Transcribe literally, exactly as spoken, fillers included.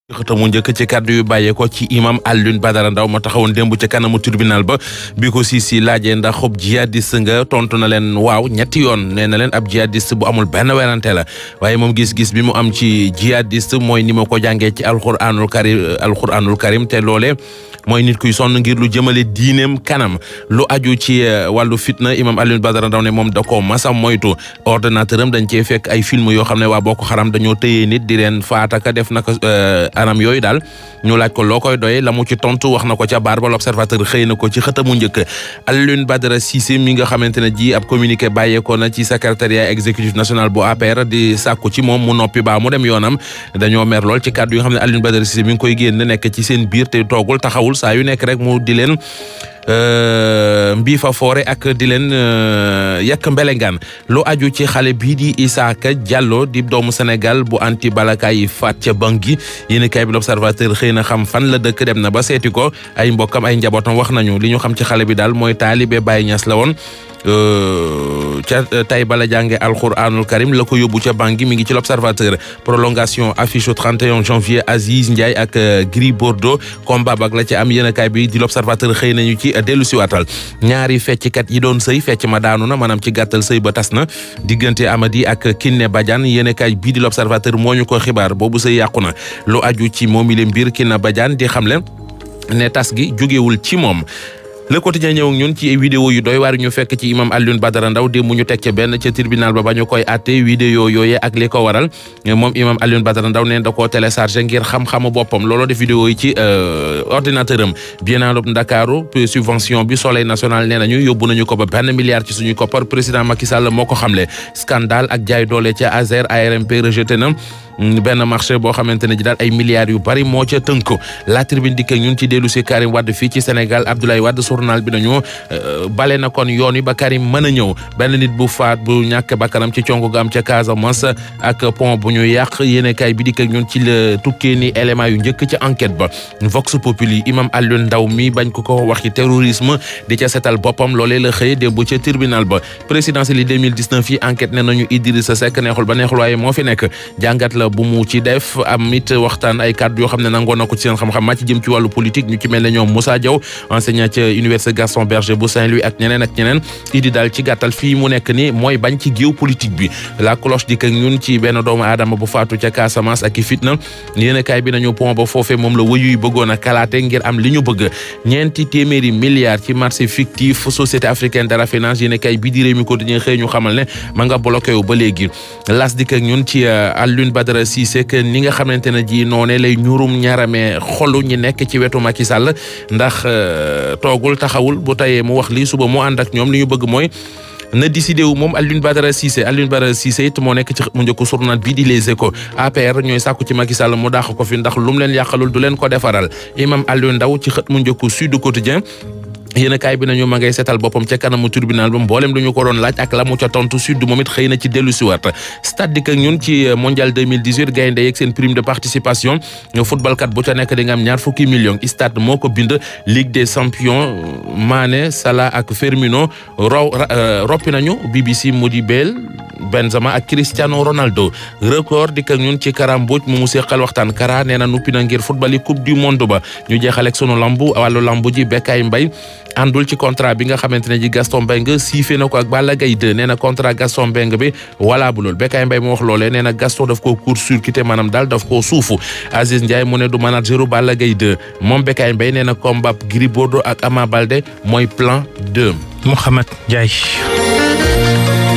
xëtamu njëkk ci kàddu yu bàyyee ko ci imam Alioune Badara Ndao ma taxawoon démb ci kanamu tribunal ba bi ko si si laajee ndax xob jihadiste nga tontu na leen waaw ñetti yoon nee na leen ab jihadiste bu amul benn werante la waaye moom gis-gis bi mu am ci jihadiste mooy ni ma ko jàngee ci alquranul karim alquranul karim te loole mooy nit kuy sonn ngir lu jëmale diineem kanam lu aju ci wàllu fitna imam Alioune Badara Ndao ne moom da ko masa moytu ordinateur am dañ cee fekk ay film yoo xam ne waa Boko Haram dañoo tëyee nit di leen faataka def naka anam yooyu daal ñu laaj ko loo koy doy la mu ci tontu wax na ko ca baar ba l'observateur xëy na ko ci xëtamu njëkk Alioune Badara Cissé mi nga xamante ne ji ab communiqué bàyyeekoo na ci secrétariat exécutif national bu A P R di sàkku ci moom mu noppi baa mu dem yoonam dañoo mer lool ci kàddu yi nga xam ne Alioune Badara Cissé mi ngi koy génn nekk ci seen biir te toogul taxawul saa yu nekk rek mu di leen mbii fa foore ak di leen yàq mbelengaan lu aju ci xale bii di Isaka Diallo di doomu Sénégal bu anti balaka yi faat ca Bangui yéen kay bi l'observateur xëy na xam fan la dëkk dem na ba seeti ko ay mbokkam ay njabootam wax nañu li ñu xam ci xale bi daal mooy taalibe Baye Niass la woon ca tay bala jànge alquranul karim la ko yóbbu ca Bangui mi ngi ci l'observateur prolongation affiche au trente et un janvier Aziz Ndiaye ak Gris Bordeaux combat bak la ci am yéen kay bi di l'observateur xëy nañu ci dellu si waatal ñaari fecckat yi doon sëy fecc ma daanu na maanaam ci gàttal sëy ba tas na diggante Amady ak Kiné Badiane yéen kay bii di l'observateur moo ñu ko xibaar boobu sëy yàqu na lu aju ci moomi le mbir Kiné Badiane di xamle ne tas gi jógewul ci moom. Le Quotidien ñëw ak ñun ci vidéo yu doy waar ñu fekk ci imam Alioune Badara Ndao démb ñu teg ca benn ca tribunal ba ba ñu koy àtte vidéo yooyee ak li ko waral moom imam Alioune Badara Ndao neen da koo téléchargé ngir xam-xamu boppam looloo def vidéo yi ci ordinateur am Biennale Ndakaaru subvention bi Soleil national nee nañu yóbbu nañu ko ba benn milliard ci suñuy koppar président Macky Sall moo ko xamle scandale ak jaay doole ca Azer A R M P rejeté na benn marché boo xamante ne ji daal ay milliards yu bari moo ca tënk la tribune dikk ñun ci dellu si Karim Wade fii ci Sénégal Abdoulaye Wade journal bi nañu bale na kon yoon yi ba Karim mën a ñëw benn nit bu faat bu ñàkk bakkanam ci congo ga am ca Casamance ak pont bu ñu yàq yéene kay bi dikk ñun ci la tukkee ni élément yu njëkk ci enquête ba Vox Populi imam Alioune Ndao mi bañ ko ko wax ci terrorisme di ca setal boppam loolee la xëy démb ca tribunal ba présidentielle yi deux mille dix-neuf yi enquête ne nañu Idrissa Seck neexul ba neexul waaye moo fi nekk jàngat la bu mu ci def am it waxtaan ay kàddu yoo xam ne nangoo na ko ci seen xam-xam maa ci jëm ci wàllu politique ñu ci mel ne ñoom Moussa Diaw enseignant ca université Gaston Berger bu Saint-Louis ak ñeneen ak ñeneen idi daal ci gàttal fii mu nekk ni mooy bañ ci géew politique bi la cloche di ak ñun ci benn doomu aadama bu faatu ca Casamance ak i fitna yéen kaay bi nañu pont ba foofee moom la wëyu yi bëggoon a kalaate ngir am li ñu bëgg ñeenti téeméeri milliards ci marché fictif société africaine de raffinage yéen kaay bi di Rewmi Quotidien xëy ñu xamal ne ma nga bloqué wu ba léegi las di ak ñun ci Alioune Badara Cissé que ni nga xamante ne ji noone lay ñurum ñaarame xolu ñi nekk ci wetu Macky Sall ndax toogul taxawul bu tayee mu wax lii suba mu ànd ak ñoom li ñu bëgg mooy na décidé wu moom Alioune Badara Cissé Alioune Badara Cissé it moo nekk ci mu njëkk journal bii di Les Échos A P R ñooy sàkku ci Macky Sall mu dàq ko fi ndax lu mu leen yàqalul du leen ko defaral imam Alioune Ndao ci xët mu njëkk Sud Quotidien yéen kaay bi nañu ma ngay seetal boppam ca kanamu tribunal ba mboolem lu ñu ko doon laaj ak la mu ca tontu sud moom it xëy na ci dellu si waat stade dik ak ñun ci mondial deux mille dix-huit gaynde yeeg seen prime de participation football kat bu ca nekk di nga am ñaar fukki millions stade moo ko bind Ligue des champions Mané Salah ak Firmino raw roppi nañu B B C mu di Bale Benzema ak Cristiano Ronaldo record dik ak ñun ci Kara Mbodj mu mu seqal waxtaan Kara nee na nuppi na ngir football yi coupe du monde ba ñu jeexal ak sunu lambu wàllu lambu ji Bekay Mbaye àndul ci contrat bi nga xamante ne ji Gaston Mbengue siife na ko ak Balla Gaye deux nee na contrat Gaston Mbengue bi wala bu lool Bekay Mbaye mu wax loolee nee na Gaston daf koo court-circuité maanaam daal daf koo suufu Aziz Ndiaye mu ne du manageru Balla Gaye deux moom Bekay Mbaye nee na combat Gris Bordeaux ak Ama Baldé mooy plan deux. Mouhamed Ndiaye.